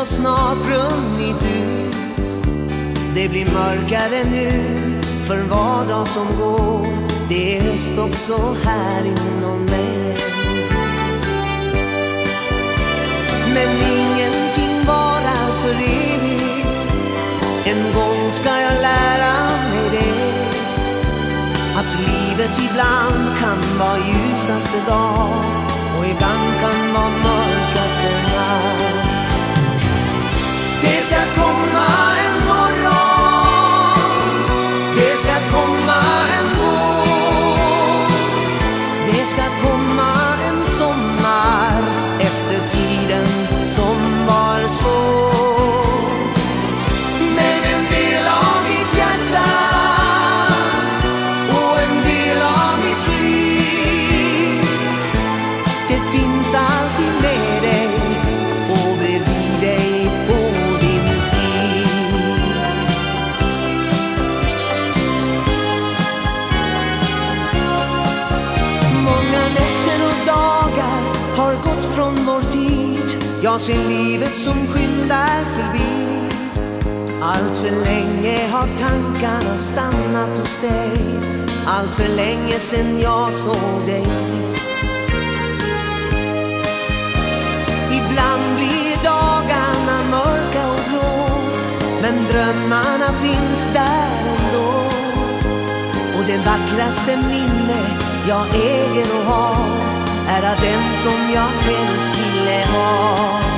har snart brunnit ut. Det blir mörkare nu för var dag som går. Det är höst också här inom mig. Men ingenting varar för evigt. En gång ska jag lära mig det, att livet ibland kan vara ljusaste dag och ibland kan vara mörkaste natt. Det ska komma en morgon, det ska komma en vår, det ska komma en sommar efter tiden som var svår. Men en del av mitt hjärta och en del av mitt liv, det finns alltid med dig och bredvid dig på din stig. Många nätter och dagar har gått från vår tid. Jag ser livet som skyndar förbi. Allt för länge har tankarna stannat hos dig. Allt för länge sen jag såg dig sist. Ibland blir dagarna mörka och grå, men drömmarna finns där ändå. Och det vackraste minne jag äger och har är att den som jag helst ville ha.